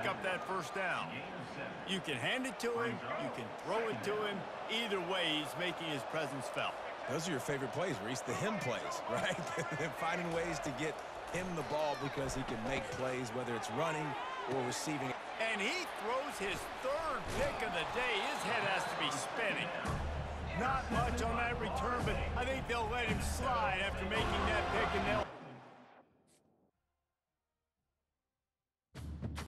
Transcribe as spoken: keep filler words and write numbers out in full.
pick up that first down. You can hand it to him, you can throw it to him. Either way, he's making his presence felt. Those are your favorite plays, Reese, the him plays, right? Finding ways to get him the ball because he can make plays, whether it's running or receiving. And he throws his third pick of the day. His head has to be spinning. Not much on that return, but I think they'll let him slide after making that pick, and they'll